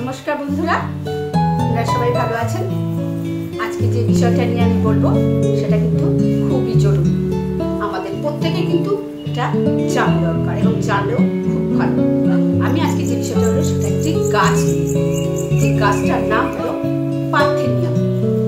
नमस्कार बंधुरा सबाई भालो आছেন। আজকে যে বিষয়টা নিয়ে আমি বলবো সেটা কিন্তু খুবই জরুরি। আমাদের প্রত্যেকে কিন্তু এটা জানা দরকার এবং জানলেও খুব ভালো। আমি আজকে যে বিষয়টা বলবো সেটা একটি গাছ, যে গাছটার নাম হলো পার্থেনিয়াম।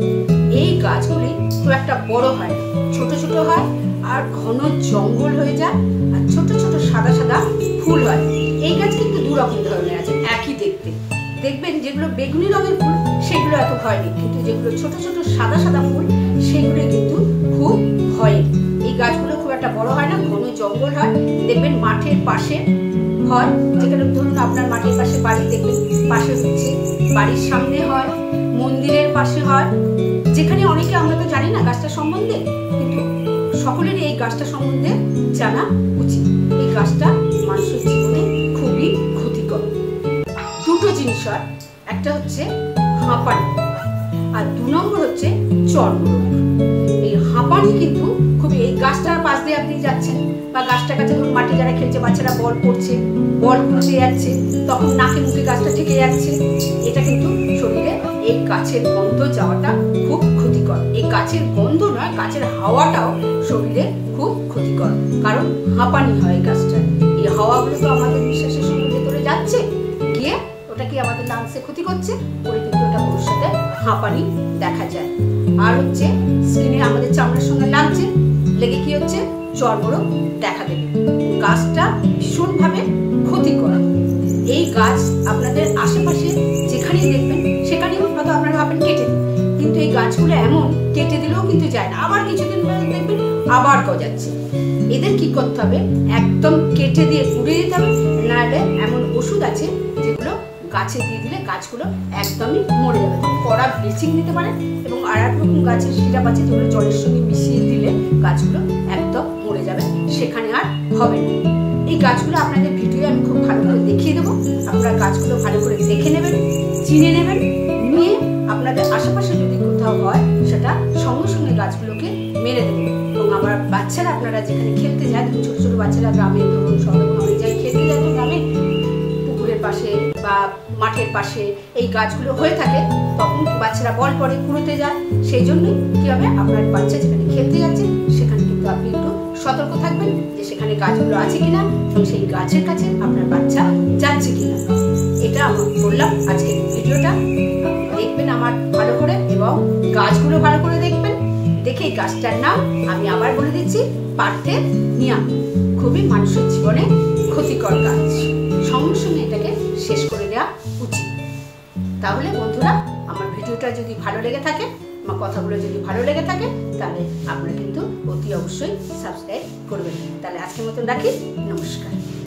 এই গাছগুলি খুব একটা বড় হয়, ছোট ছোট হয় আর ঘন জঙ্গল হয়ে যায় আর ছোট ছোট সাদা সাদা ফুল হয়। এই গাছ কিন্তু দু রকম ধরনের আছে, একই দেখতে। দেখবেন যেগুলো বেগুনি রঙের ফুল সেগুলো এত ভয় নেই, কিন্তু যেগুলো ছোট ছোট সাদা সাদা ফুল সেগুলো কিন্তু খুব ভয়ের। এই গাছগুলো খুব একটা বড় হয় না, ঘন জঙ্গল হয়। দেখবেন মাঠের পাশে হয়, যেখানে ধরুন আপনার মাঠের পাশে বাড়ি, দেখবেন পাশে হচ্ছে বাড়ির সামনে হয়, মন্দিরের পাশে হয়, যেখানে অনেকে আমরা তো জানি না গাছটা সম্বন্ধে, কিন্তু সকলেরই এই গাছটা সম্বন্ধে জানা উচিত। এই গাছটা মানুষের জীবনে খুবই ক্ষতিকর। দুটো জিনিস হয়, একটা হচ্ছে হাঁপানি আর দু নম্বর হচ্ছে চর্মরোগ। এই হাঁপানি কিন্তু খুবই, এই গাছটার পাশ দিয়ে আপনি যাচ্ছেন বা গাছটার কাছে ধরুন মাঠে যারা খেলছে, বাচ্চারা বল পড়ছে, বল পড়তে যাচ্ছে, তখন নাকে মুখে গাছটা ঠেকে যাচ্ছে, এটা কিন্তু শরীরে এই গাছের গন্ধ যাওয়াটা খুব ক্ষতিকর। এই গাছের গন্ধ নয়, গাছের হাওয়াটাও শরীরে খুব ক্ষতিকর, কারণ হাঁপানি হয় গাছটা। এই হাওয়াগুলো তো আমাদের নিঃশ্বাসের সঙ্গে ভেতরে যাচ্ছে, গিয়ে ওটা কি আমাদের লাংসে ক্ষতি করছে, করে কিন্তু ওটা ভবিষ্যতে হাঁপানি দেখা যায়। আর হচ্ছে স্কিনে আমাদের চামড়ার সঙ্গে লাগছে, লেগে কি হচ্ছে চর্মরোগ দেখা দেবে। গাছটা ভীষণভাবে ক্ষতিকর। এই গাছ আপনাদের আশেপাশে যেখানেই দেখবেন সেখানেই হয়তো আপনারা ভাবেন কেটে দিন, কিন্তু এই গাছগুলো এমন কেটে দিলেও কিন্তু যায় না, আবার কিছুদিন পরে দেখবেন আবার গজাচ্ছে। এদের কি করতে হবে, একদম কেটে দিয়ে পুড়ে দিতে হবে, নাহলে এমন ওষুধ আছে যেগুলো গাছে দিয়ে দিলে গাছগুলো একদমই মরে যাবে। কড়া ব্লিচিং দিতে পারেন, এবং আর এক রকম গাছের সিরাপ আছে যেগুলো জলের সঙ্গে মিশিয়ে দিলে গাছগুলো একদম মরে যাবে, সেখানে আর হবে না। এই গাছগুলো আপনাদের ভিডিও আমি খুব ভালো করে দেখিয়ে দেবো। আপনারা গাছগুলো ভালো করে দেখে নেবেন, চিনে নেবেন, নিয়ে আপনাদের আশেপাশে যদি কোথাও হয় সেটা সঙ্গে সঙ্গে গাছগুলোকে মেরে দেবেন। এবং আমার বাচ্চারা, আপনারা যেখানে খেলতে যায়, ছোট ছোট বাচ্চারা গ্রামে ধরুন শহরে অনেক জায়গায় খেলতে যায়, তো গ্রামে পুকুরের পাশে বা মাঠের পাশে এই গাছগুলো হয়ে থাকে, তখন বাচ্চারা বল পড়ে কুড়োতে যায়। সেই জন্যই কি হবে, আপনার বাচ্চা যেখানে খেলতে যাচ্ছে সেখানে কিন্তু আপনি একটু সতর্ক থাকবেন যে সেখানে গাছগুলো আছে কিনা, এবং সেই গাছের কাছে আপনার বাচ্চা যাচ্ছে কিনা। এটা আমি বললাম আজকের ভিডিওটা দেখবেন আমার ভালো করে, এবং গাছগুলো ভালো করে দেখবেন। দেখে এই গাছটার নাম আমি আবার বলে দিচ্ছি, পার্থেনিয়াম। খুবই মানুষের জীবনে ক্ষতিকর গাছ, সঙ্গে সঙ্গে এটাকে শেষ করে দেওয়া উচিত। তাহলে বন্ধুরা, আমার ভিডিওটা যদি ভালো লেগে থাকে, আমার কথাগুলো যদি ভালো লেগে থাকে, তাহলে আপনারা কিন্তু অতি অবশ্যই সাবস্ক্রাইব করবেন। তাহলে আজকের মতন রাখি, নমস্কার।